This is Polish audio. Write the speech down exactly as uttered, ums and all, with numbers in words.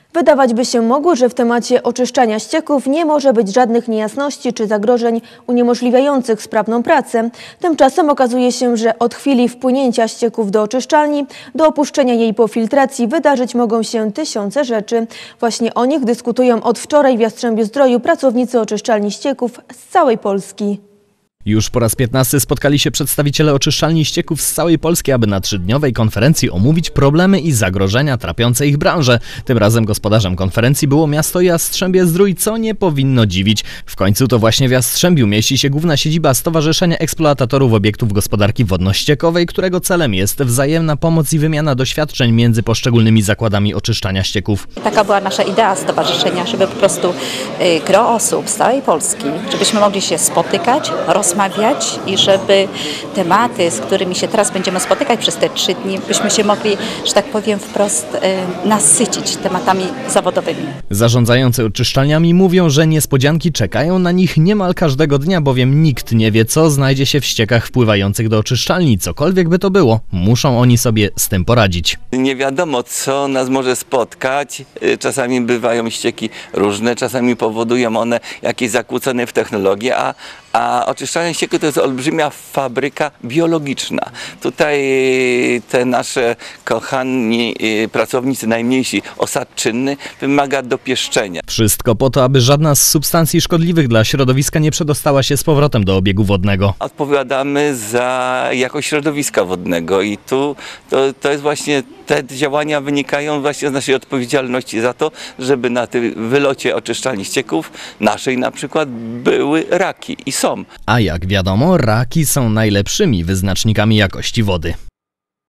Wydawać by się mogło, że w temacie oczyszczania ścieków nie może być żadnych niejasności czy zagrożeń uniemożliwiających sprawną pracę. Tymczasem okazuje się, że od chwili wpłynięcia ścieków do oczyszczalni do opuszczenia jej po filtracji wydarzyć mogą się tysiące rzeczy. Właśnie o nich dyskutują od wczoraj w Jastrzębiu-Zdroju pracownicy oczyszczalni ścieków z całej Polski. Już po raz piętnasty spotkali się przedstawiciele oczyszczalni ścieków z całej Polski, aby na trzydniowej konferencji omówić problemy i zagrożenia trapiące ich branżę. Tym razem gospodarzem konferencji było miasto Jastrzębie-Zdrój, co nie powinno dziwić. W końcu to właśnie w Jastrzębiu mieści się główna siedziba Stowarzyszenia Eksploatatorów Obiektów Gospodarki Wodno-Ściekowej, którego celem jest wzajemna pomoc i wymiana doświadczeń między poszczególnymi zakładami oczyszczania ścieków. Taka była nasza idea stowarzyszenia, żeby po prostu gro osób z całej Polski, żebyśmy mogli się spotykać, rozmawiać i żeby tematy, z którymi się teraz będziemy spotykać przez te trzy dni, byśmy się mogli, że tak powiem wprost, y, nasycić tematami zawodowymi. Zarządzający oczyszczalniami mówią, że niespodzianki czekają na nich niemal każdego dnia, bowiem nikt nie wie, co znajdzie się w ściekach wpływających do oczyszczalni. Cokolwiek by to było, muszą oni sobie z tym poradzić. Nie wiadomo, co nas może spotkać. Czasami bywają ścieki różne, czasami powodują one jakieś zakłócone w technologię, a, a oczyszczalnia ścieku to jest olbrzymia fabryka biologiczna. Tutaj te nasze kochani pracownicy, najmniejsi, osad czynny, wymaga dopieszczenia. Wszystko po to, aby żadna z substancji szkodliwych dla środowiska nie przedostała się z powrotem do obiegu wodnego. Odpowiadamy za jakość środowiska wodnego i tu to, to jest właśnie te działania wynikają właśnie z naszej odpowiedzialności za to, żeby na tym wylocie oczyszczalni ścieków, naszej na przykład, były raki i są. A jak wiadomo, raki są najlepszymi wyznacznikami jakości wody.